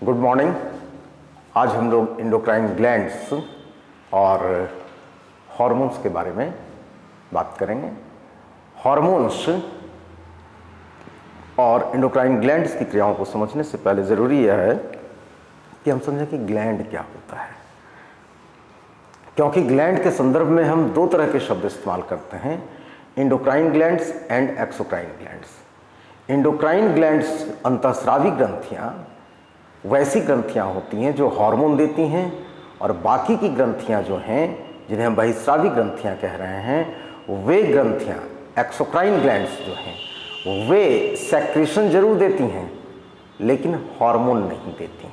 Good morning. आज हम लोग एंडोक्राइन ग्लैंड्स और हार्मोन्स के बारे में बात करेंगे। हार्मोन्स और एंडोक्राइन ग्लैंड्स की क्रियाओं को समझने से पहले ज़रूरी यह है कि हम समझें कि ग्लैंड क्या होता है, क्योंकि ग्लैंड के संदर्भ में हम दो तरह के शब्द इस्तेमाल करते हैं, endocrine glands and exocrine glands. Endocrine glands अंतःस्रावी ग्रंथियाँ वैसी ग्रंथियाँ होती हैं जो हार्मोन देती हैं, और बाकी की ग्रंथियाँ जो हैं जिन्हें हम बहिस्रावी ग्रंथियाँ कह रहे हैं, वे ग्रंथियाँ एक्सोक्राइन ग्लैंड्स जो हैं वे सेक्रेशन जरूर देती हैं लेकिन हार्मोन नहीं देती।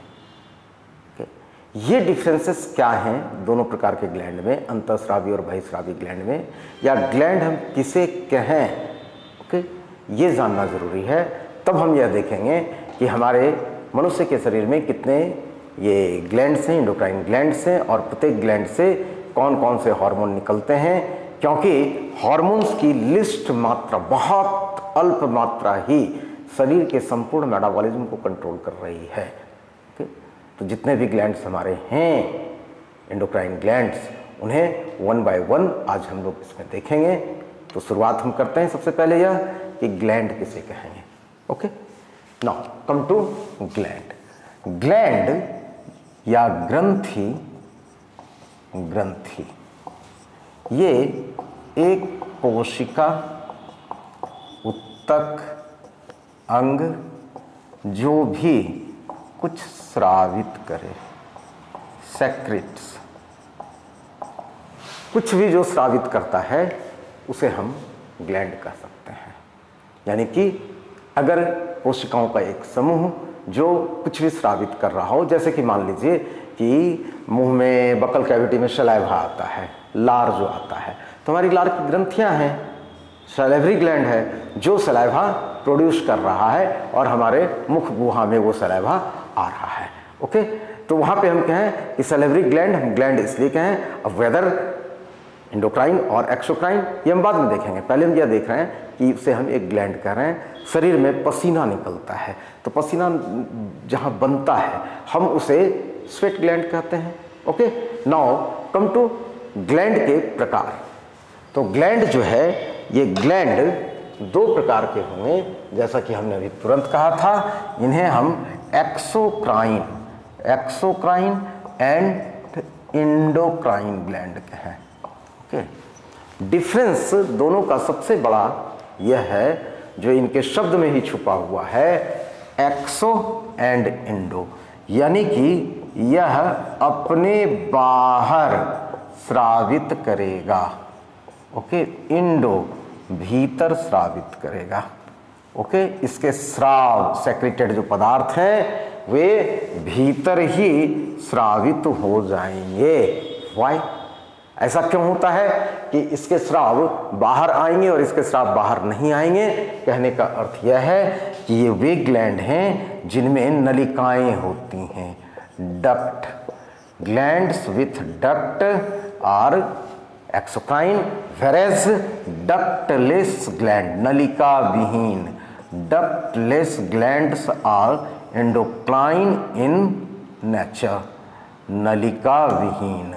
ये डिफरेंसेस क्या हैं दोनों प्रकार के ग्लैंड में, अंतःस्रावी और बहिस्रावी ग्लैंड में, या ग्लैंड हम किसे कहें, ओके, ये जानना ज़रूरी है। तब हम यह देखेंगे कि हमारे मनुष्य के शरीर में कितने ये ग्लैंड्स हैं, एंडोक्राइन ग्लैंड्स हैं, और प्रत्येक ग्लैंड से कौन कौन से हार्मोन निकलते हैं, क्योंकि हार्मोन्स की लिस्ट मात्रा, बहुत अल्प मात्रा ही शरीर के संपूर्ण मेटाबॉलिज्म को कंट्रोल कर रही है। तो जितने भी ग्लैंड्स हमारे हैं एंडोक्राइन ग्लैंड्स, उन्हें वन बाय वन आज हम लोग इसमें देखेंगे। तो शुरुआत हम करते हैं सबसे पहले यह कि ग्लैंड किसे कहेंगे। Okay, now come to gland. Gland या ग्रंथि, ये एक कोशिका उत्तक अंग जो भी कुछ स्रावित करे, सेक्रेट्स, कुछ भी जो स्रावित करता है उसे हम ग्लैंड कह सकते हैं। यानी कि अगर कोशिकाओं का एक समूह जो कुछ भी स्रावित कर रहा हो, जैसे कि मान लीजिए कि मुंह में बकल कैविटी में सलाइवा आता है, लार जो आता है, तो हमारी लार की ग्रंथियां हैं, सलाइवरी ग्लैंड है जो सलाइवा प्रोड्यूस कर रहा है और हमारे मुख गुहा में वो सलाइवा आ रहा है। ओके, तो वहाँ पे हम कहें कि सलाइवरी ग्लैंड, हम ग्लैंड इसलिए कहें। अब वेदर एंडोक्राइन और एक्सोक्राइन ये हम बाद में देखेंगे, पहले हम यह देख रहे हैं कि उसे हम एक ग्लैंड कह रहे हैं। शरीर में पसीना निकलता है, तो पसीना जहाँ बनता है हम उसे स्वेट ग्लैंड कहते हैं। Okay, now come to gland के प्रकार। तो ग्लैंड जो है, ये ग्लैंड दो प्रकार के होंगे, जैसा कि हमने अभी तुरंत कहा था। इन्हें हम एक्सोक्राइन एंड एंडोक्राइन ग्लैंड कहें। ओके, डिफरेंस दोनों का सबसे बड़ा यह है जो इनके शब्द में ही छुपा हुआ है, एक्सो एंड एंडो, यानी कि यह अपने बाहर स्रावित करेगा, ओके, इंडो भीतर स्रावित करेगा। ओके, इसके स्राव सेक्रेटेड जो पदार्थ हैं वे भीतर ही स्रावित हो जाएंगे। व्हाई? ऐसा क्यों होता है कि इसके स्राव बाहर आएंगे और इसके स्राव बाहर नहीं आएंगे? कहने का अर्थ यह है कि ये वे ग्लैंड हैं जिनमें नलिकाएं होती हैं, duct. Glands with duct are exocrine, whereas ductless gland, नलिका विहीन, ductless glands are endocrine in nature, नलिका विहीन,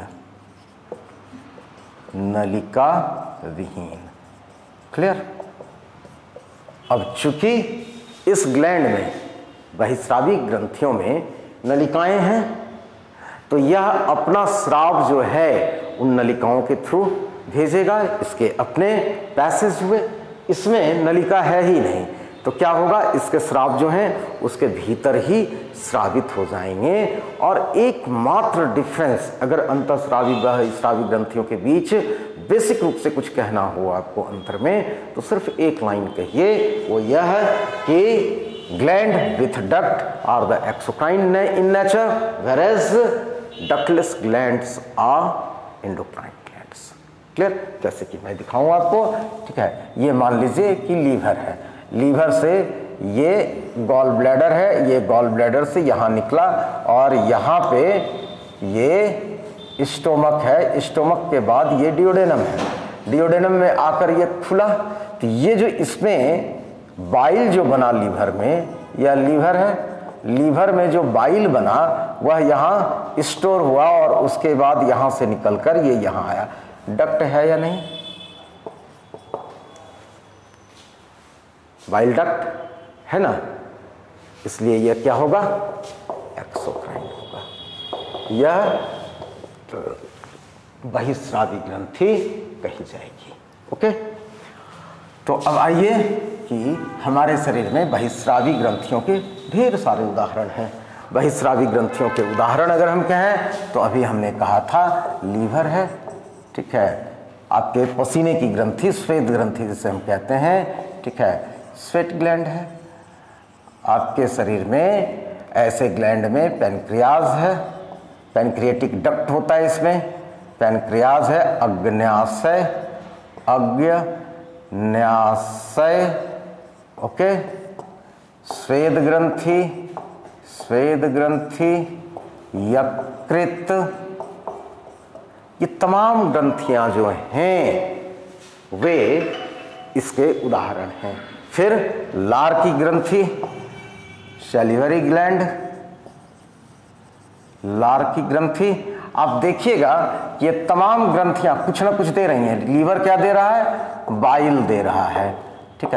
नलिका विहीन। क्लियर? अब चूंकि इस ग्लैंड में, बहिस्रावी ग्रंथियों में नलिकाएं हैं, तो यह अपना स्राव जो है उन नलिकाओं के थ्रू भेजेगा। इसके अपने पैसेज हुए, इसमें नलिका है ही नहीं, तो क्या होगा, इसके स्राव जो हैं उसके भीतर ही स्रावित हो जाएंगे। और एकमात्र डिफरेंस, अगर अंतःस्रावी बहिस्रावी ग्रंथियों के बीच बेसिक रूप से कुछ कहना हो आपको अंतर में, तो सिर्फ एक लाइन कहिए, वो यह है कि gland with duct are the exocrine in nature, whereas ductless glands are endocrine glands. Clear? जैसे कि मैं दिखाऊं आपको, ठीक है, ये मान लीजिए कि लीवर है, लीवर से ये गॉल ब्लैडर है, ये गॉल ब्लैडर से यहाँ निकला और यहाँ पे ये स्टोमक है, स्टोमक के बाद ये डियोडेनम है, डियोडेनम में आकर ये खुला। तो ये जो इसमें बाइल जो बना लीवर में, यह लीवर है, लीवर में जो बाइल बना वह यहाँ स्टोर हुआ और उसके बाद यहाँ से निकलकर ये यहाँ आया। डक्ट है या नहीं? बाइल डक्ट है ना, इसलिए यह क्या होगा? एक्सोक्राइन होगा। यह बहिस्रावी ग्रंथि कही जाएगी। ओके, तो अब आइए कि हमारे शरीर में बहिस्रावी ग्रंथियों के ढेर सारे उदाहरण हैं। बहिस्रावी ग्रंथियों के उदाहरण अगर हम कहें तो अभी हमने कहा था लीवर है, ठीक है, आपके पसीने की ग्रंथि श्वेत ग्रंथि जिसे हम कहते हैं, ठीक है, स्वेट ग्लैंड है। आपके शरीर में ऐसे ग्लैंड में पैनक्रियाज है, पैनक्रियाटिक डक्ट होता है इसमें, पैनक्रियाज है, अग्न्याशय, न्यासय, ओके, स्वेद ग्रंथि, यकृत, ये तमाम ग्रंथियां जो हैं वे इसके उदाहरण हैं। फिर लार की ग्रंथि, सैलिवरी ग्लैंड, लार की ग्रंथि, आप देखिएगा कि ये तमाम ग्रंथियां कुछ ना कुछ दे रही हैं। लीवर क्या दे रहा है? बाइल दे रहा है, ठीक है,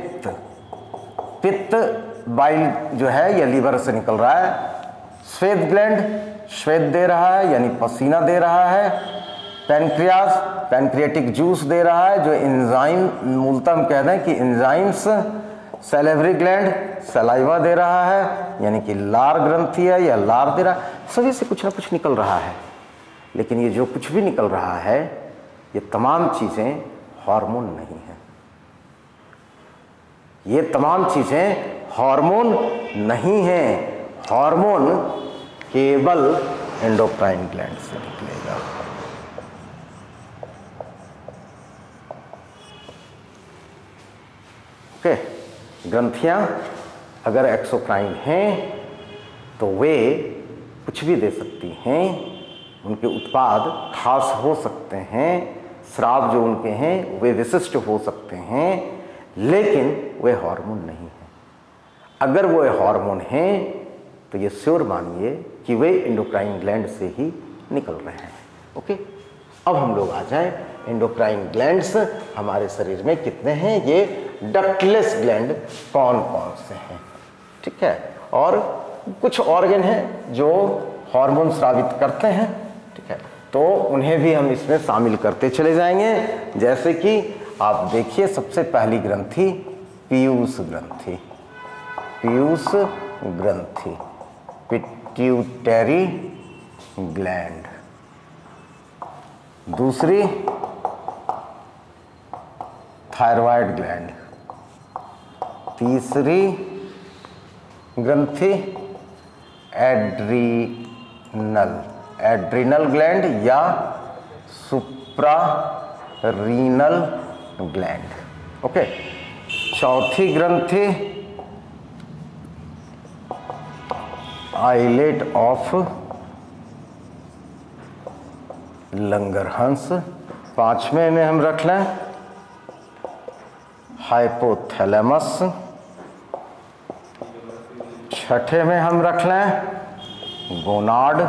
पित्त बाइल जो है यह लीवर से निकल रहा है। श्वेत ग्लैंड श्वेत दे रहा है यानी पसीना दे रहा है। पैनक्रियाज पैनक्रियाटिक जूस दे रहा है जो एंजाइम, मूलतः हम कहते हैं कि एंजाइम्स। सैलिवरी ग्लैंड सलाइवा दे रहा है यानी कि लार ग्रंथि है या लार दे रहा है। सभी से कुछ ना कुछ निकल रहा है, लेकिन ये जो कुछ भी निकल रहा है ये तमाम चीज़ें हार्मोन नहीं है। ये तमाम चीज़ें हार्मोन नहीं हैं। हार्मोन केवल एंडोक्राइन ग्लैंड से निकलेगा। ओके, ग्रंथियां अगर एक्सोक्राइन हैं तो वे कुछ भी दे सकती हैं, उनके उत्पाद खास हो सकते हैं, स्राव जो उनके हैं वे विशिष्ट हो सकते हैं, लेकिन वे हार्मोन नहीं हैं। अगर वो हार्मोन हैं तो ये श्योर मानिए कि वे एंडोक्राइन ग्लैंड से ही निकल रहे हैं। ओके, अब हम लोग आ जाएं, एंडोक्राइन ग्लैंड्स हमारे शरीर में कितने हैं? ये डक्टलेस ग्लैंड कौन कौन से हैं, ठीक है, और कुछ ऑर्गन हैं जो हार्मोन स्रावित करते हैं, ठीक है, तो उन्हें भी हम इसमें शामिल करते चले जाएंगे। जैसे कि आप देखिए, सबसे पहली ग्रंथि पीयूष ग्रंथि, पिट्यूटरी ग्लैंड। दूसरी थायराइड ग्लैंड। तीसरी ग्रंथि एड्रिनल ग्लैंड या सुप्रारीनल ग्लैंड। ओके, चौथी ग्रंथि आइलेट ऑफ लंगरहंस। पांचवें में हम रख लें हाइपोथैलेमस। छठे में हम रख लें gonad,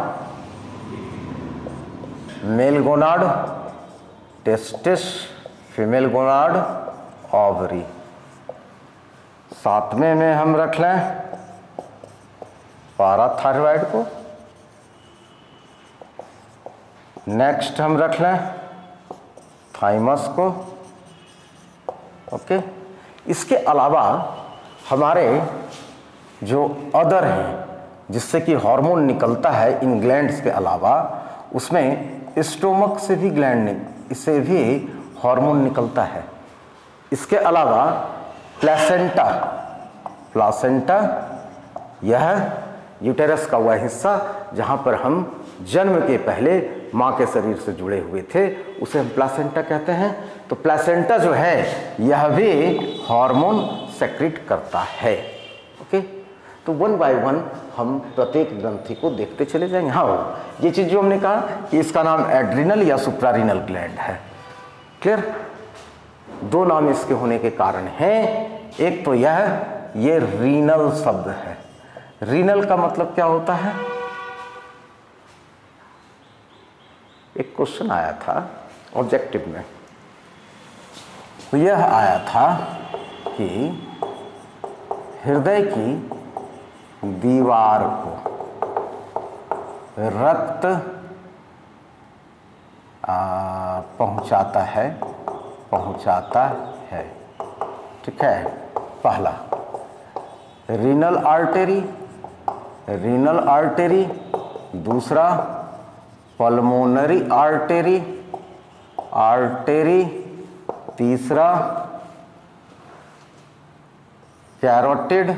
male gonad, testis, female gonad, ovary. सातवें में हम रख लें पाराथायरॉइड को। नेक्स्ट हम रख लें थाइमस को। ओके, इसके अलावा हमारे जो अदर हैं जिससे कि हार्मोन निकलता है इन ग्लैंड्स के अलावा, उसमें स्टोमक से भी इससे भी हार्मोन निकलता है। इसके अलावा प्लासेंटा यह यूटेरस का वह हिस्सा जहाँ पर हम जन्म के पहले माँ के शरीर से जुड़े हुए थे उसे हम प्लासेंटा कहते हैं। तो प्लासेंटा जो है यह भी हार्मोन सेक्रेट करता है। ओके, तो वन बाय वन हम प्रत्येक ग्रंथि को देखते चले जाएंगे। हाँ, ये चीज़ जो हमने कहा कि इसका नाम एड्रिनल या सुप्रारीनल ग्लैंड है। क्लियर? दो नाम इसके होने के कारण हैं। एक तो ये रीनल शब्द है। रीनल का मतलब क्या होता है? एक क्वेश्चन आया था ऑब्जेक्टिव में, तो यह आया था कि हृदय की दीवार को रक्त पहुंचाता है, ठीक है। पहला रीनल आर्टेरी, दूसरा पल्मोनरी आर्टेरी, तीसरा कैरोटिड,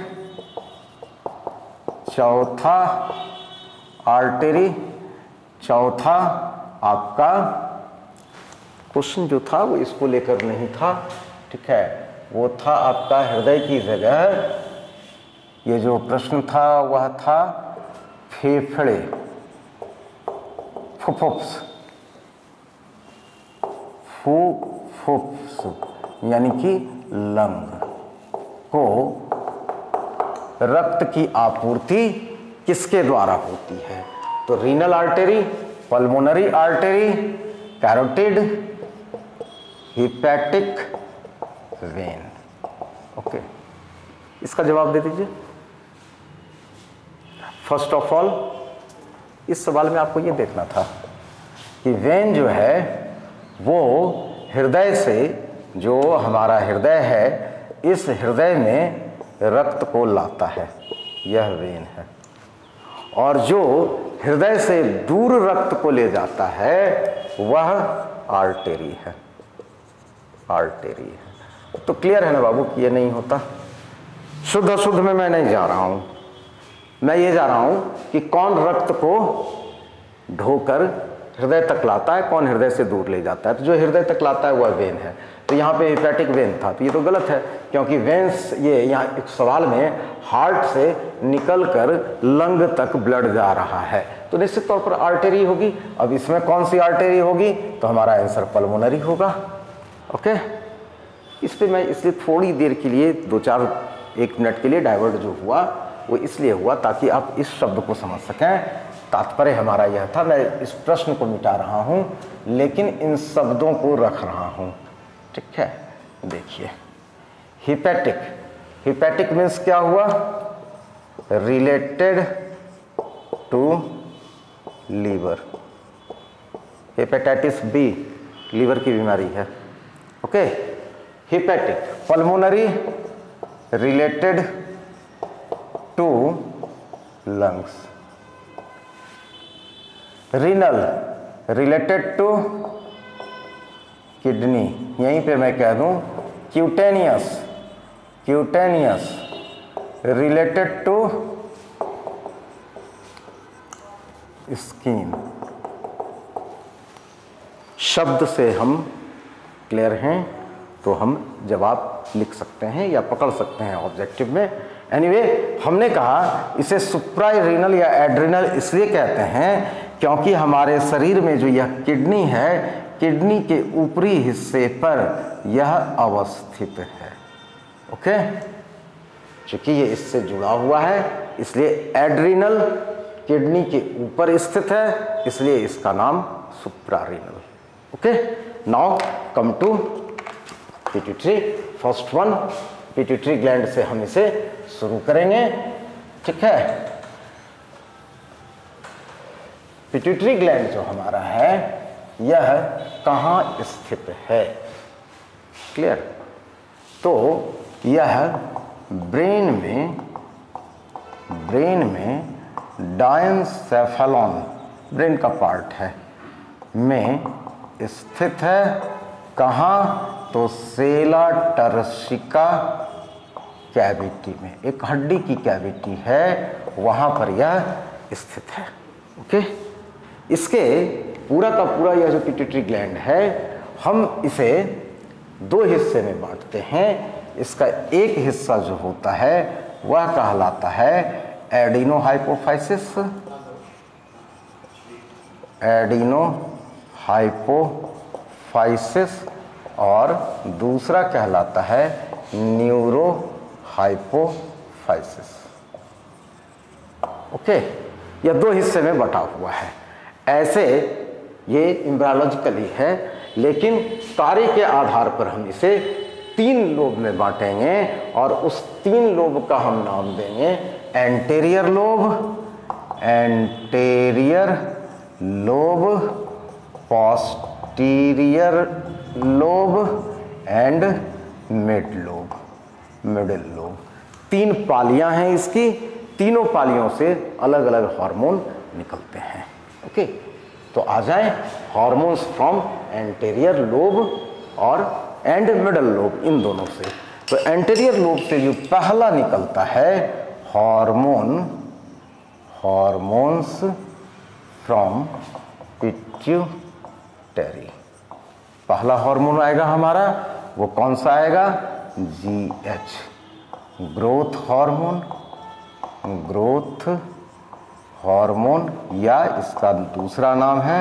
चौथा आर्टेरी, चौथा आपका क्वेश्चन जो था वो इसको लेकर नहीं था, ठीक है, वो था आपका हृदय की जगह। ये जो प्रश्न था वह था फेफड़े, फुफ्फुस, यानी कि लंग को रक्त की आपूर्ति किसके द्वारा होती है? तो renal artery, pulmonary artery, carotid, hepatic vein. Okay, इसका जवाब दे दीजिए। फर्स्ट ऑफ ऑल इस सवाल में आपको ये देखना था कि वेन जो है वो हृदय से, जो हमारा हृदय है, इस हृदय में रक्त को लाता है, यह वेन है। और जो हृदय से दूर रक्त को ले जाता है वह आर्टेरी है, तो क्लियर है ना बाबू कि ये नहीं होता। शुद्ध अशुद्ध में मैं नहीं जा रहा हूं, मैं ये जा रहा हूं कि कौन रक्त को ढोकर हृदय तक लाता है, कौन हृदय से दूर ले जाता है। तो जो हृदय तक लाता है वह वेन है। तो यहाँ पे हिपैटिक वेन था, तो ये तो गलत है, क्योंकि वेन्स, ये यहाँ एक सवाल में हार्ट से निकलकर लंग तक ब्लड जा रहा है, तो निश्चित तौर पर आर्टेरी होगी। अब इसमें कौन सी आर्टेरी होगी? तो हमारा आंसर पल्मोनरी होगा। ओके, इस पर मैं इसलिए थोड़ी देर के लिए 1 मिनट के लिए डाइवर्ट जो हुआ वो इसलिए हुआ ताकि आप इस शब्द को समझ सकें। तात्पर्य हमारा यह था, मैं इस प्रश्न को मिटा रहा हूं लेकिन इन शब्दों को रख रहा हूं, ठीक है। देखिए, हिपैटिक मीन्स क्या हुआ? Related to liver, hepatitis B liver की बीमारी है। Okay, hepatic. Pulmonary related to lungs, renal related to kidney, यहीं पे मैं कह दूं क्यूटेनियस रिलेटेड टू स्किन। शब्द से हम क्लियर हैं तो हम जवाब लिख सकते हैं या पकड़ सकते हैं ऑब्जेक्टिव में। एनीवे, हमने कहा इसे सुप्रारीनल या एड्रिनल इसलिए कहते हैं क्योंकि हमारे शरीर में जो यह किडनी है, किडनी के ऊपरी हिस्से पर यह अवस्थित है। ओके, चूंकि ये इससे जुड़ा हुआ है इसलिए एड्रिनल किडनी के ऊपर स्थित है, इसलिए इसका नाम suprarenal. Okay, now come to pituitary. First one, pituitary gland से हम इसे शुरू करेंगे, ठीक है। पिट्यूटरी ग्लैंड जो हमारा है यह कहाँ स्थित है? क्लियर? तो यह ब्रेन में डायनसेफेलॉन, ब्रेन का पार्ट है, में स्थित है। कहाँ? तो सेला टर्सिका कैविटी में, एक हड्डी की कैविटी है, वहाँ पर यह स्थित है। ओके, इसके पूरा का पूरा यह जो पिट्यूटरी ग्लैंड है, हम इसे 2 हिस्से में बांटते हैं। इसका एक हिस्सा जो होता है वह कहलाता है एडिनोहाइपोफाइसिस, और दूसरा कहलाता है न्यूरोहाइपोफाइसिस। ओके, यह दो हिस्से में बटा हुआ है। ऐसे ये एम्ब्रियोलॉजिकली है, लेकिन कार्य के आधार पर हम इसे 3 लोब में बांटेंगे और उस 3 लोब का हम नाम देंगे anterior lobe, anterior lobe, posterior lobe and mid lobe, middle lobe. 3 पालियां हैं इसकी, तीनों पालियों से अलग अलग हार्मोन निकलते हैं। ओके, तो आ जाए हार्मोन्स फ्रॉम एंटेरियर लोब और एंड मिडल लोब, इन दोनों से। तो एंटेरियर लोब से जो पहला निकलता है हार्मोन, हार्मोन्स फ्रॉम पिट्यूटरी। पहला हार्मोन आएगा हमारा, वो कौन सा आएगा? GH, growth hormone, growth hormone, या इसका दूसरा नाम है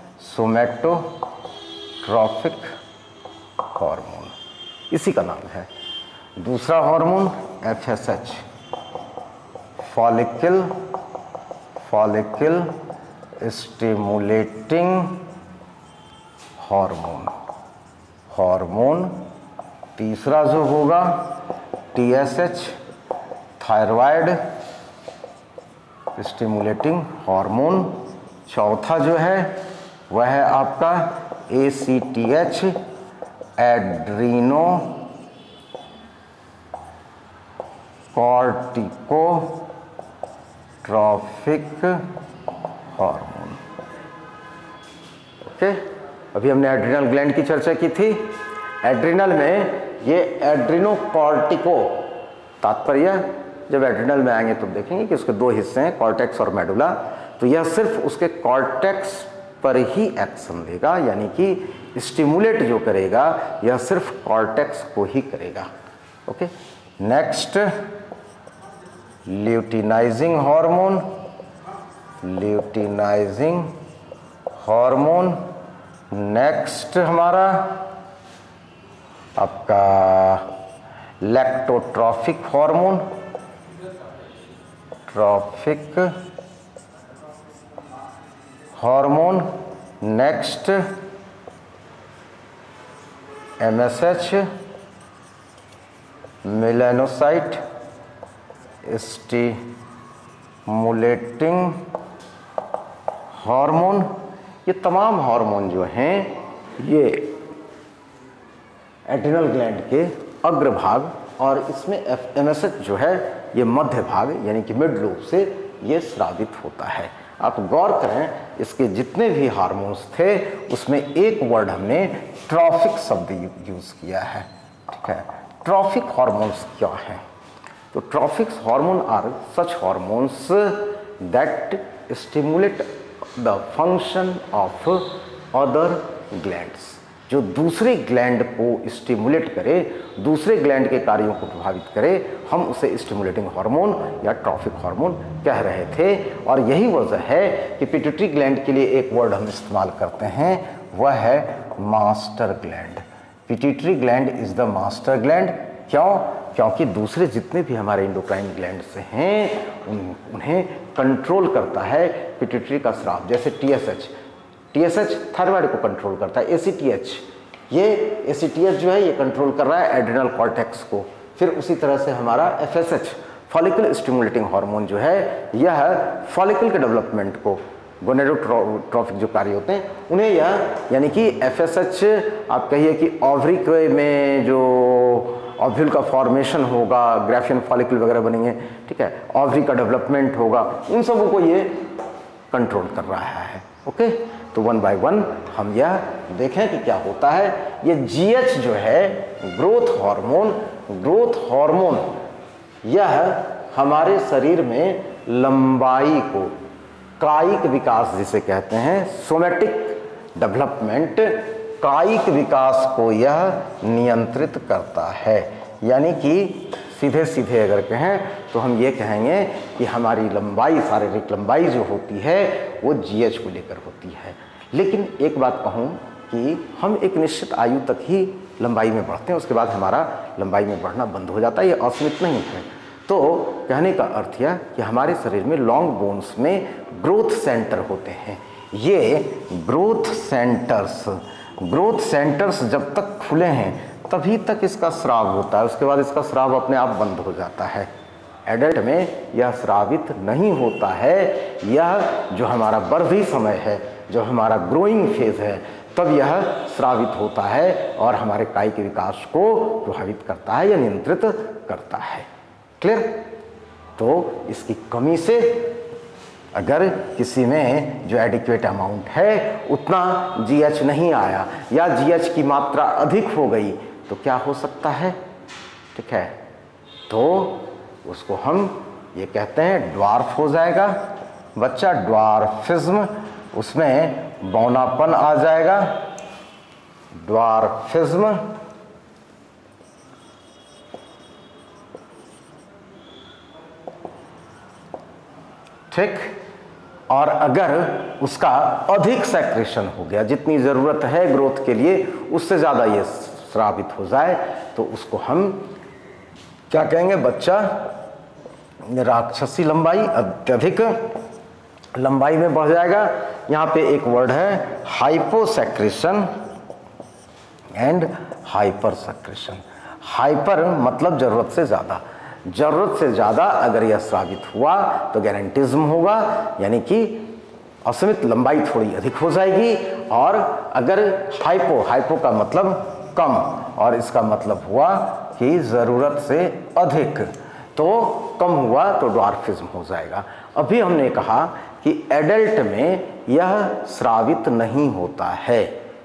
सोमैटोट्रॉफिक हार्मोन, इसी का नाम है। दूसरा hormone FSH, follicle, follicle stimulating hormone, hormone. तीसरा जो होगा TSH, थायराइड स्टिमुलेटिंग हार्मोन। चौथा जो है वह है आपका ACTH, adrenocorticotrophic hormone. Okay, अभी हमने एड्रिनल ग्लैंड की चर्चा की थी। एड्रिनल में ये एड्रीनो कॉर्टिको, तात्पर्य जब एड्रिनल में आएंगे तो देखेंगे कि उसके 2 हिस्से हैं, कॉर्टेक्स और मेडुला। तो यह सिर्फ उसके कॉर्टेक्स पर ही एक्शन देगा, यानी कि स्टिमुलेट जो करेगा यह सिर्फ कॉर्टेक्स को ही करेगा। Okay, next luteinizing hormone, luteinizing hormone. Next हमारा आपका lactotrophic hormone, trophic hormone. Next MSH, melanocyte stimulating hormone. ये तमाम हार्मोन जो हैं ये एड्रिनल ग्लैंड के अग्रभाग, और इसमें MSH जो है ये मध्य भाग यानी कि मिड लोब से ये स्रावित होता है। आप गौर करें, इसके जितने भी हार्मोन्स थे उसमें एक वर्ड हमने ट्रॉफिक शब्द यूज किया है। ठीक है, ट्रॉफिक हार्मोन्स क्या हैं? तो trophic hormone are such hormones that stimulate the function of other glands, जो दूसरे ग्लैंड को स्टिमुलेट करे, दूसरे ग्लैंड के कार्यों को प्रभावित करे, हम उसे स्टिमुलेटिंग हार्मोन या ट्रॉफिक हार्मोन कह रहे थे। और यही वजह है कि पिट्यूटरी ग्लैंड के लिए एक वर्ड हम इस्तेमाल करते हैं, वह है master gland. Pituitary gland is the master gland. क्यों? क्योंकि दूसरे जितने भी हमारे एंडोक्राइन ग्लैंड्स हैं उन्हें कंट्रोल करता है पिट्यूटरी का स्राव। जैसे TSH थायराइड को कंट्रोल करता है, ACTH जो है ये कंट्रोल कर रहा है एड्रिनल कॉर्टेक्स को। फिर उसी तरह से हमारा FSH फॉलिकल स्टिमुलेटिंग हार्मोन जो है यह फॉलिकल के डेवलपमेंट को, गोनेडोट्रॉफिक जो कार्य होते हैं उन्हें यह, यानी कि FSH आप कहिए कि ओवरी में जो ओव्यूल का फॉर्मेशन होगा, ग्राफियन फॉलिकल वगैरह बनेंगे, ठीक है, ओवरी का डेवलपमेंट होगा, उन सबों को ये कंट्रोल कर रहा है। ओके, तो 1 बाय 1 हम यह देखें कि क्या होता है। ये GH जो है ग्रोथ हार्मोन, यह हमारे शरीर में लंबाई को, कायिक विकास जिसे कहते हैं, सोमैटिक डेवलपमेंट, कायिक विकास को यह नियंत्रित करता है। यानी कि सीधे सीधे अगर कहें तो हम ये कहेंगे कि हमारी लंबाई, शारीरिक लंबाई जो होती है वो GH को लेकर होती है। लेकिन एक बात कहूँ कि हम एक निश्चित आयु तक ही लंबाई में बढ़ते हैं, उसके बाद हमारा लंबाई में बढ़ना बंद हो जाता है, ये असीमित नहीं है। तो कहने का अर्थ यह कि हमारे शरीर में लॉन्ग बोन्स में ग्रोथ सेंटर होते हैं। ये ग्रोथ सेंटर्स जब तक खुले हैं तभी तक इसका स्राव होता है, उसके बाद इसका स्राव अपने आप बंद हो जाता है। एडल्ट में यह स्रावित नहीं होता है। यह जो हमारा बर्धी समय है, जो हमारा ग्रोइंग फेज है, तब यह स्रावित होता है और हमारे कायिक विकास को प्रभावित करता है या नियंत्रित करता है। क्लियर? तो इसकी कमी से अगर किसी में जो एडिक्वेट अमाउंट है उतना जीएच नहीं आया या जीएच की मात्रा अधिक हो गई तो क्या हो सकता है? ठीक है, तो उसको हम ये कहते हैं ड्वार्फ हो जाएगा बच्चा, ड्वार्फिज्म, उसमें बौनापन आ जाएगा, ड्वार्फिज्म। ठीक, और अगर उसका अधिक सेक्रेशन हो गया, जितनी ज़रूरत है ग्रोथ के लिए उससे ज़्यादा ये स्रावित हो जाए, तो उसको हम क्या कहेंगे बच्चा? राक्षसी लंबाई, अत्यधिक लंबाई में बढ़ जाएगा। यहाँ पे एक वर्ड है hyposecretion and hypersecretion. Hyper मतलब ज़रूरत से ज़्यादा, ज़रूरत से ज़्यादा अगर यह स्रावित हुआ तो गैरेंटिज्म होगा, यानी कि असीमित लंबाई थोड़ी अधिक हो जाएगी। और अगर हाइपो का मतलब कम, और इसका मतलब हुआ कि ज़रूरत से अधिक, तो कम हुआ तो ड्वार्फिज्म हो जाएगा। अभी हमने कहा कि एडल्ट में यह स्रावित नहीं होता है।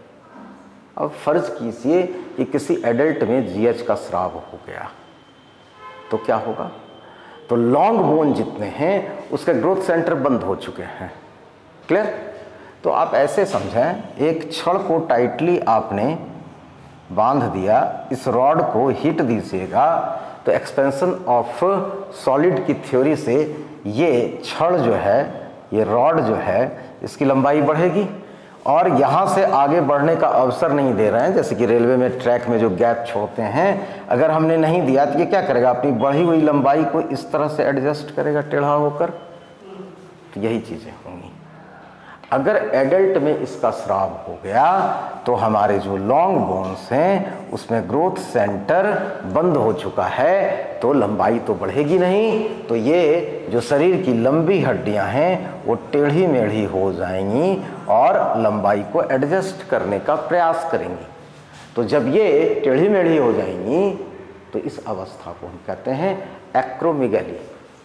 अब फर्ज कीजिए कि किसी एडल्ट में जीएच का स्राव हो गया तो क्या होगा? तो लॉन्ग बोन जितने हैं उसके ग्रोथ सेंटर बंद हो चुके हैं। क्लियर? तो आप ऐसे समझें, एक छड़ को टाइटली आपने बांध दिया, इस रॉड को हिट दीजिएगा तो एक्सपेंशन ऑफ सॉलिड की थ्योरी से ये छड़ जो है, ये रॉड जो है, इसकी लंबाई बढ़ेगी और यहाँ से आगे बढ़ने का अवसर नहीं दे रहे हैं। जैसे कि रेलवे में ट्रैक में जो गैप छोड़ते हैं, अगर हमने नहीं दिया तो ये क्या करेगा? अपनी बढ़ी हुई लंबाई को इस तरह से एडजस्ट करेगा टेढ़ा होकर। तो यही चीज़ें होंगी। अगर एडल्ट में इसका स्राव हो गया तो हमारे जो लॉन्ग बोन्स हैं उसमें ग्रोथ सेंटर बंद हो चुका है, तो लंबाई तो बढ़ेगी नहीं, तो ये जो शरीर की लंबी हड्डियां हैं वो टेढ़ी मेढ़ी हो जाएंगी और लंबाई को एडजस्ट करने का प्रयास करेंगी। तो जब ये टेढ़ी मेढ़ी हो जाएंगी तो इस अवस्था को हम कहते हैं एक्रोमेगाली।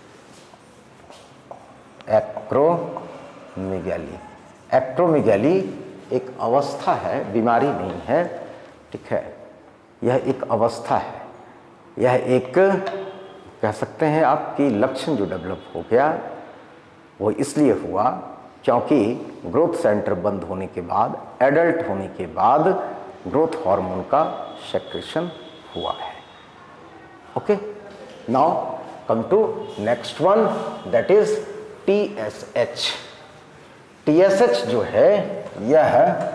एक्रोमेगाली एक अवस्था है, बीमारी नहीं है। ठीक है, यह एक अवस्था है, यह एक कह सकते हैं आपकी लक्षण जो डेवलप हो गया वो इसलिए हुआ क्योंकि ग्रोथ सेंटर बंद होने के बाद, एडल्ट होने के बाद ग्रोथ हार्मोन का सेक्रेशन हुआ है। Okay, now come to next one, that is TSH। TSH जो है यह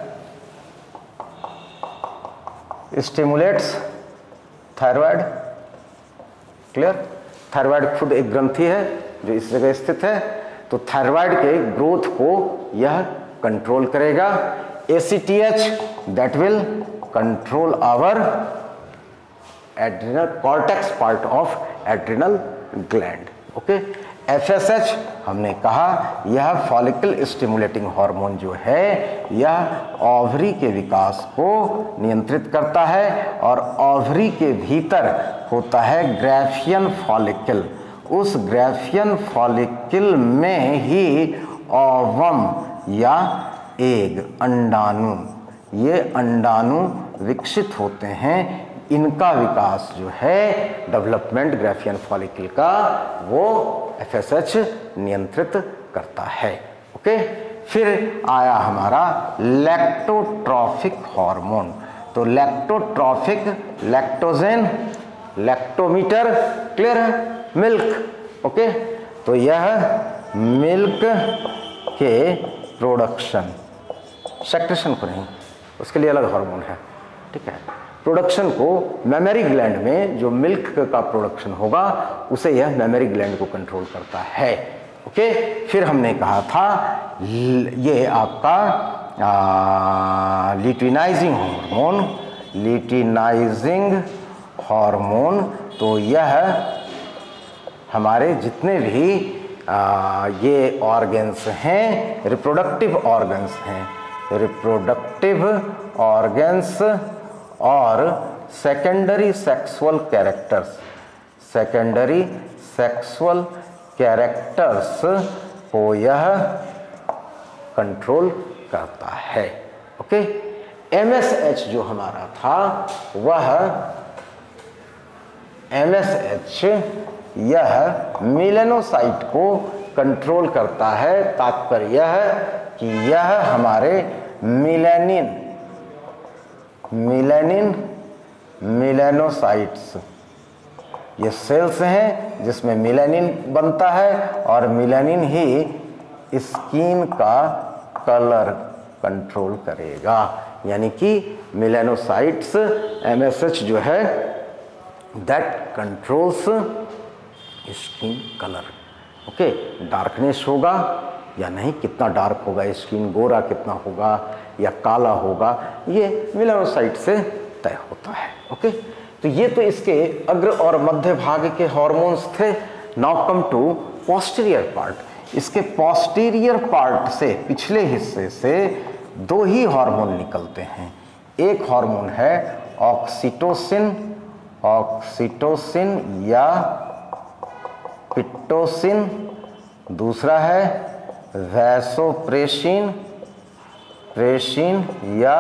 स्टिमुलेट्स थायराइड। क्लियर? थायराइड खुद एक ग्रंथि है जो इस जगह स्थित है, तो थायराइड के ग्रोथ को यह कंट्रोल करेगा। ACTH that will control our adrenal cortex, part of adrenal gland. Okay, FSH हमने कहा यह फॉलिकल स्टिमुलेटिंग हार्मोन जो है यह ओवरी के विकास को नियंत्रित करता है और ओवरी के भीतर होता है ग्राफियन फॉलिकल। उस ग्राफियन फॉलिकल में ही ओवम या एग, अंडाणु, ये अंडाणु विकसित होते हैं। इनका विकास जो है डेवलपमेंट ग्राफियन फॉलिकल का, वो FSH नियंत्रित करता है। ओके, फिर आया हमारा लैक्टोट्रॉफिक हार्मोन। तो लैक्टोट्रॉफिक, लैक्टोजेन, लैक्टोमीटर, क्लियर है? मिल्क। ओके, तो यह मिल्क के प्रोडक्शन, सेक्रेशन को नहीं, उसके लिए अलग हार्मोन है। ठीक है, प्रोडक्शन को मेमरी ग्लैंड में जो मिल्क का प्रोडक्शन होगा उसे यह मेमरी ग्लैंड को कंट्रोल करता है। ओके, फिर हमने कहा था ये आपका ल्यूटिनाइजिंग हार्मोन, तो यह हमारे जितने भी ये ऑर्गन्स हैं, रिप्रोडक्टिव ऑर्गन्स और सेकेंडरी सेक्सुअल कैरेक्टर्स को यह कंट्रोल करता है। ओके, MSH जो हमारा था वह MSH यह मेलानोसाइट को कंट्रोल करता है। तात्पर्य यह है कि यह हमारे मेलानोसाइट्स ये सेल्स हैं जिसमें मेलानिन बनता है और मेलानिन ही स्किन का कलर कंट्रोल करेगा। यानी कि मेलानोसाइट्स MSH जो है that controls skin colour. Okay, darkness होगा या नहीं, कितना डार्क होगा स्किन, गोरा कितना होगा या काला होगा, ये मेलानोसाइट से तय होता है। ओके, तो ये तो इसके अग्र और मध्य भाग के हॉर्मोन्स थे। Now come to posterior part. इसके पोस्टीरियर पार्ट से, पिछले हिस्से से दो ही हार्मोन निकलते हैं। एक हार्मोन है ऑक्सीटोसिन या पिट्टोसिन, दूसरा है वैसोप्रेसिन या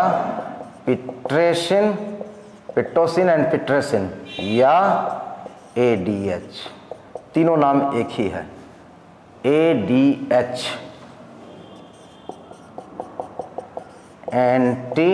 पिट्टोसिन एंड पिट्रेसिन या ADH। तीनों नाम एक ही है, ADH anti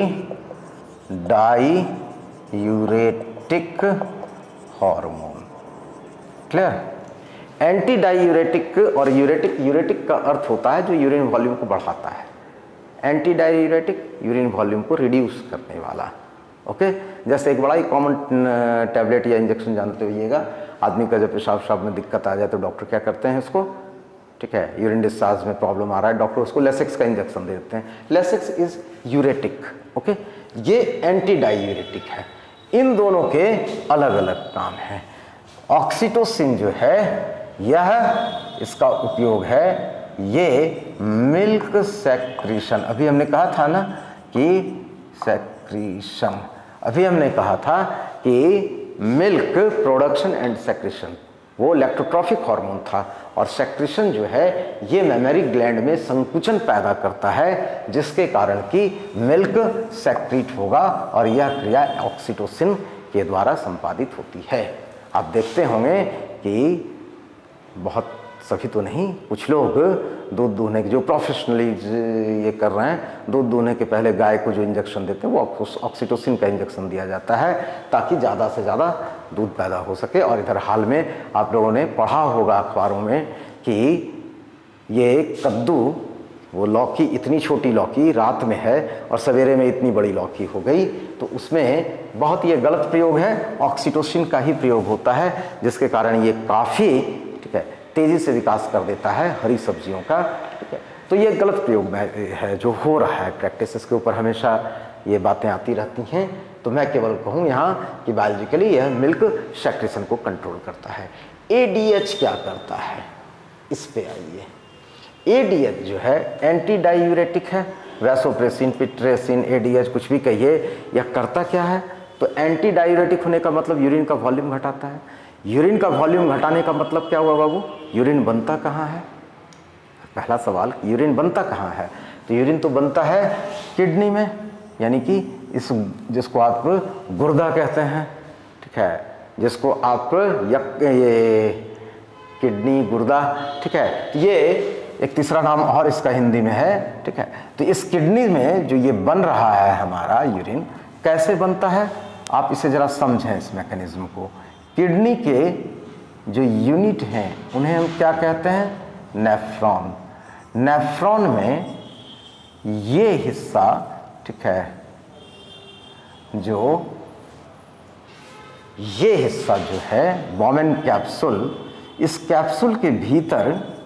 diuretic hormone. Clear? Anti diuretic और यूरेटिक का अर्थ होता है जो यूरिन वॉल्यूम को बढ़ाता है। एंटी डाईयूरेटिक यूरिन वॉल्यूम को रिड्यूस करने वाला। ओके, जैसे एक बड़ा ही कॉमन टैबलेट या इंजेक्शन जानते होइएगा, आदमी का जब पेशाब में दिक्कत आ जाए तो डॉक्टर क्या करते हैं इसको, ठीक है, यूरिन डिस्चार्ज में प्रॉब्लम आ रहा है, डॉक्टर उसको लेसेक्स का इंजेक्शन दे देते हैं। Lasix is uretic. ओके, ये एंटी डाईयूरेटिक है। इन दोनों के अलग अलग काम हैं। ऑक्सीटोसिन जो है यह, इसका उपयोग है ये मिल्क सेक्रीशन। अभी हमने कहा था ना कि सेक्रीशन, अभी हमने कहा था कि मिल्क प्रोडक्शन एंड सेक्रीशन वो लैक्टोट्रॉफिक हार्मोन था, और सेक्रीशन जो है ये मेमरी ग्लैंड में संकुचन पैदा करता है, जिसके कारण कि मिल्क सेक्रीट होगा और यह क्रिया ऑक्सीटोसिन के द्वारा संपादित होती है। आप देखते होंगे कि बहुत, सभी तो नहीं, कुछ लोग दूध दूहने के जो प्रोफेशनली ये कर रहे हैं, दूध दूहने के पहले गाय को जो इंजेक्शन देते हैं वो ऑक्सीटोसिन का इंजेक्शन दिया जाता है ताकि ज़्यादा से ज़्यादा दूध पैदा हो सके। और इधर हाल में आप लोगों ने पढ़ा होगा अखबारों में कि ये कद्दू, वो लौकी, इतनी छोटी लौकी रात में है और सवेरे में इतनी बड़ी लौकी हो गई, तो उसमें बहुत ये गलत प्रयोग है, ऑक्सीटोसिन का ही प्रयोग होता है, जिसके कारण ये काफ़ी, ठीक है, तेज़ी से विकास कर देता है हरी सब्जियों का। ठीक है, तो ये गलत प्रयोग में है जो हो रहा है। प्रैक्टिसेस के ऊपर हमेशा ये बातें आती रहती हैं, तो मैं केवल कहूँ यहाँ कि बायोलॉजिकली यह मिल्क सेक्रेशन को कंट्रोल करता है। ADH क्या करता है, इस पे आइए। ADH जो है एंटी डाईयूरेटिक है, वैसोप्रेसिन, पिट्रेसिन, ADH कुछ भी कहिए, यह करता क्या है? तो एंटी डायूरेटिक होने का मतलब यूरिन का वॉल्यूम घटाता है। यूरिन का वॉल्यूम घटाने का मतलब क्या हुआ बाबू? यूरिन बनता कहाँ है? पहला सवाल, यूरिन बनता कहाँ है? तो यूरिन तो बनता है किडनी में, यानी कि इस जिसको आप गुर्दा कहते हैं, ठीक है, जिसको आप ये किडनी, गुर्दा, ठीक है, ये एक तीसरा नाम और इसका हिंदी में है, ठीक है। तो इस किडनी में जो ये बन रहा है हमारा यूरिन, कैसे बनता है आप इसे ज़रा समझें इस मैकेनिज्म को। किडनी के जो यूनिट हैं उन्हें हम क्या कहते हैं? नेफ्रॉन। नेफ्रॉन में ये हिस्सा, ठीक है, जो ये हिस्सा जो है बॉमेन कैप्सूल, इस कैप्सूल के भीतर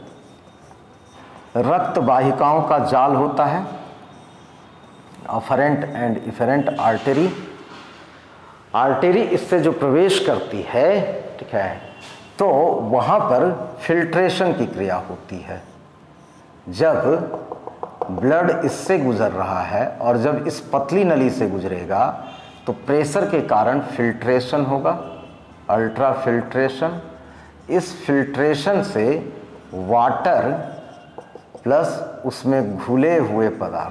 रक्त वाहिकाओं का जाल होता है, afferent and efferent artery. Artery इससे जो प्रवेश करती है, ठीक है, तो वहाँ पर फिल्ट्रेशन की क्रिया होती है। जब ब्लड इससे गुजर रहा है और जब इस पतली नली से गुजरेगा तो प्रेशर के कारण फिल्ट्रेशन होगा, अल्ट्रा फिल्ट्रेशन। इस फिल्ट्रेशन से वाटर प्लस उसमें घुले हुए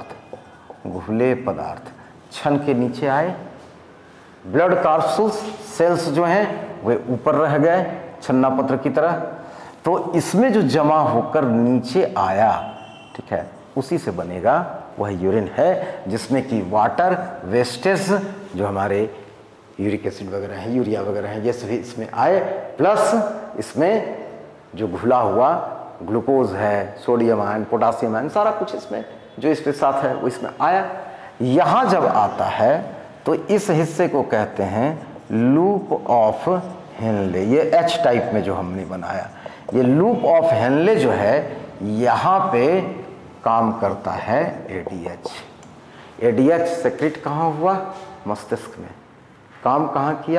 पदार्थ छन के नीचे आए। ब्लड कार्पसूल्स सेल्स जो हैं वे ऊपर रह गए छन्ना पत्र की तरह, तो इसमें जो जमा होकर नीचे आया, ठीक है, उसी से बनेगा वह यूरिन है, जिसमें कि वाटर वेस्टेज जो हमारे यूरिक एसिड वगैरह हैं, यूरिया वगैरह हैं, ये सभी इसमें आए, प्लस इसमें जो घुला हुआ ग्लूकोज है, सोडियम आयन, पोटासियम आयन, सारा कुछ इसमें जो इसके साथ है वो इसमें आया। यहाँ जब आता है तो इस हिस्से को कहते हैं लूप ऑफ हेनले। ये एच टाइप में जो हमने बनाया, ये लूप ऑफ हेनले जो है यहाँ पे काम करता है एडीएच। एडीएच सेक्रेट कहाँ हुआ? मस्तिष्क में। काम कहाँ किया?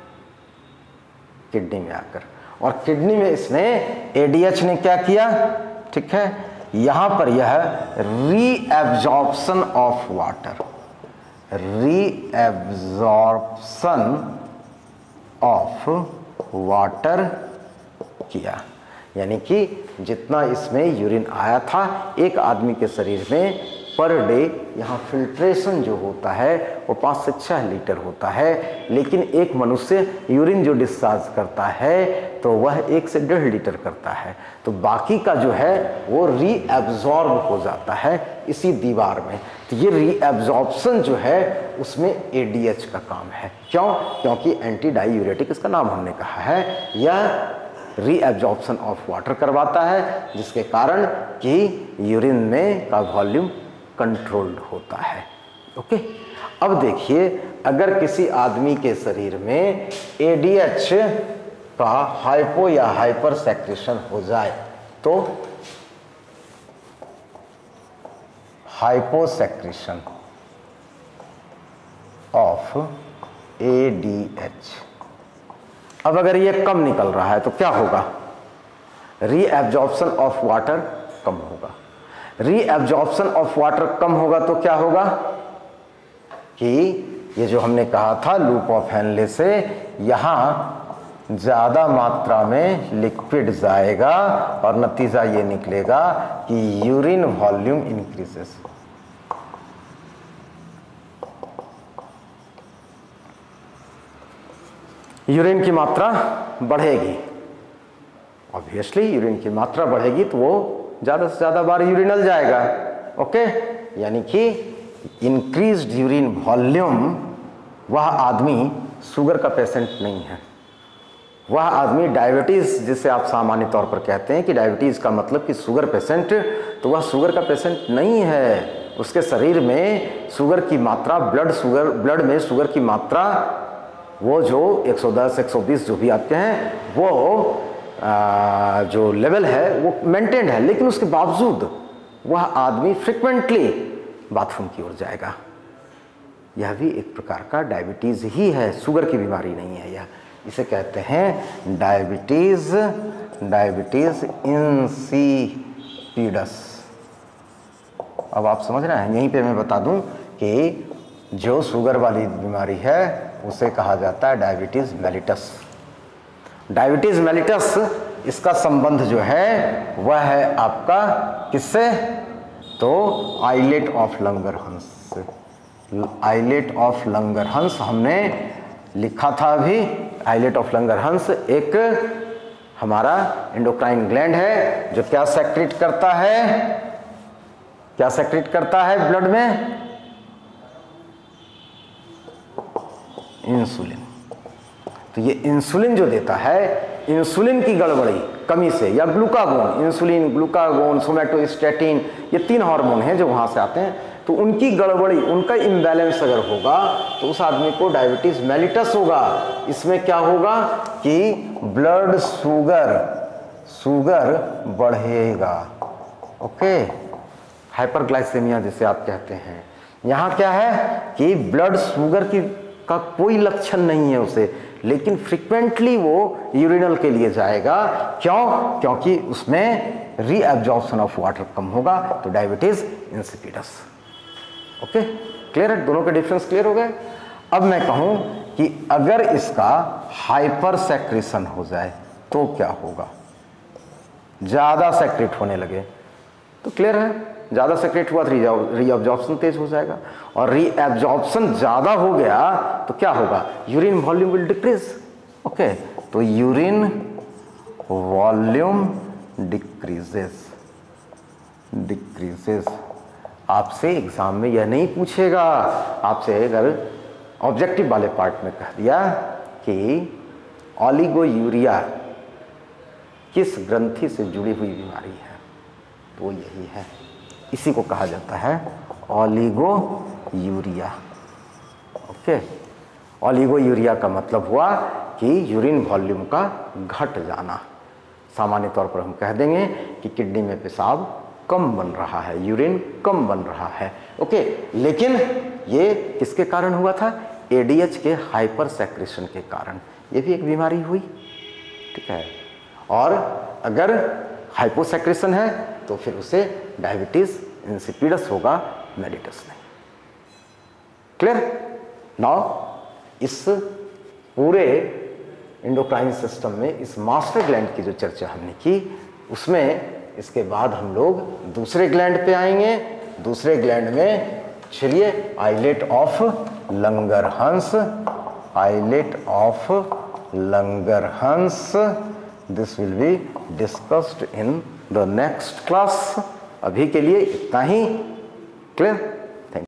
किडनी में आकर, और किडनी में इसने एडीएच ने क्या किया, ठीक है, यहाँ पर यह reabsorption of water, reabsorption of water किया। यानी कि जितना इसमें यूरिन आया था एक आदमी के शरीर में पर डे, यहाँ फिल्ट्रेशन जो होता है वो 5 से 6 लीटर होता है, लेकिन एक मनुष्य यूरिन जो डिस्चार्ज करता है तो वह 1 से 1.5 लीटर करता है। तो बाकी का जो है वो रीएब्जॉर्ब हो जाता है इसी दीवार में। तो ये रीएब्जॉर्प्शन जो है उसमें एडीएच का काम है। क्यों? क्योंकि एंटी डायूरेटिक इसका नाम हमने कहा है। यह रीएब्जॉर्प्शन ऑफ वाटर करवाता है, जिसके कारण कि यूरिन में का वॉल्यूम कंट्रोल्ड होता है। ओके, अब देखिए, अगर किसी आदमी के शरीर में एडीएच का हाइपो या हाइपर सेक्रेशन हो जाए तो हाइपो सेक्रेशन ऑफ एडीएच, अब अगर ये कम निकल रहा है तो क्या होगा? रीएब्जॉर्प्शन ऑफ वाटर कम होगा। रीएब्जॉर्प्शन ऑफ वाटर कम होगा तो क्या होगा कि ये जो हमने कहा था लूप ऑफ हेनले से, यहाँ ज़्यादा मात्रा में लिक्विड जाएगा और नतीजा ये निकलेगा कि यूरिन वॉल्यूम इंक्रीजेस। यूरिन की मात्रा बढ़ेगी, ऑब्वियसली यूरिन की मात्रा बढ़ेगी तो वो ज़्यादा से ज़्यादा बार यूरिनल जाएगा। ओके, यानी कि इंक्रीज्ड यूरिन वॉल्यूम, वह आदमी शुगर का पेशेंट नहीं है, वह आदमी डायबिटीज़, जिसे आप सामान्य तौर पर कहते हैं कि डायबिटीज़ का मतलब कि शुगर पेशेंट, तो वह शुगर का पेशेंट नहीं है। उसके शरीर में शुगर की मात्रा, ब्लड में शुगर की मात्रा वो जो 110 120 जो भी आपके हैं वो जो लेवल है वो मेंटेन है, लेकिन उसके बावजूद वह आदमी फ्रिक्वेंटली बाथरूम की ओर जाएगा। यह भी एक प्रकार का डायबिटीज़ ही है, शुगर की बीमारी नहीं है यह। इसे कहते हैं डायबिटीज़ इंसिपिडस। अब आप समझ रहे हैं? यहीं पे मैं बता दूं कि जो शुगर वाली बीमारी है उसे कहा जाता है डायबिटीज़ मेलिटस। डायबिटीज़ मेलिटस, इसका संबंध जो है वह है आपका किससे? तो आइलेट ऑफ लंगरहंस से। आइलेट ऑफ लंगरहंस हमने लिखा था अभी। आइलेट ऑफ लंगरहंस एक हमारा एंडोक्राइन ग्लैंड है जो क्या सेक्रेट करता है? क्या सेक्रेट करता है ब्लड में? इंसुलिन। तो ये इंसुलिन जो देता है, इंसुलिन की गड़बड़ी कमी से, या ग्लूकागोन, इंसुलिन, ग्लूकागोन, सोमैटोस्टैटिन, ये 3 हार्मोन हैं जो वहाँ से आते हैं। तो उनकी गड़बड़ी, उनका इम्बैलेंस अगर होगा तो उस आदमी को डायबिटीज मेलिटस होगा। इसमें क्या होगा कि ब्लड शुगर बढ़ेगा। ओके, हाइपरग्लाइसेमिया जिसे आप कहते हैं। यहाँ क्या है कि ब्लड शुगर का कोई लक्षण नहीं है उसे, लेकिन फ्रिक्वेंटली वो यूरिनल के लिए जाएगा। क्यों? क्योंकि उसमें रीअब्जॉर्प्शन ऑफ वाटर कम होगा, तो डायबिटीज इंसिपिडस। ओके, क्लियर है? दोनों के डिफरेंस क्लियर हो गए। अब मैं कहूं कि अगर इसका हाइपर सेक्रेशन हो जाए तो क्या होगा? ज्यादा सेक्रेट होने लगे तो क्लियर है, ज्यादा सेक्रेट हुआ तो रीअब्जॉर्प्शन तेज हो जाएगा, और रीअब्जॉर्प्शन ज्यादा हो गया तो क्या होगा? Urine volume will decrease. Okay, तो यूरिन वॉल्यूम डिक्रीजेस। आपसे एग्जाम में यह नहीं पूछेगा, आपसे अगर ऑब्जेक्टिव वाले पार्ट में कह दिया कि ओलिगोयूरिया किस ग्रंथि से जुड़ी हुई बीमारी है, तो यही है, इसी को कहा जाता है ओलिगोयूरिया। ओके, ओलिगोयूरिया का मतलब हुआ कि यूरिन वॉल्यूम का घट जाना। सामान्य तौर पर हम कह देंगे कि किडनी में पेशाब कम बन रहा है, यूरिन कम बन रहा है। ओके, लेकिन ये किसके कारण हुआ था? एडीएच के हाइपर सेक्रेशन के कारण ये भी एक बीमारी हुई। ठीक है, और अगर हाइपोसेक्रेशन है तो फिर उसे डायबिटीज इंसिपिडस होगा, मेलिटस नहीं। क्लियर? नाउ इस पूरे एंडोक्राइन सिस्टम में इस मास्टर ग्लैंड की जो चर्चा हमने की, उसमें इसके बाद हम लोग दूसरे ग्लैंड पे आएंगे। दूसरे ग्लैंड में चलिए islet of Langerhans, islet of Langerhans, this will be discussed in the next class. अभी के लिए इतना ही। क्लियर?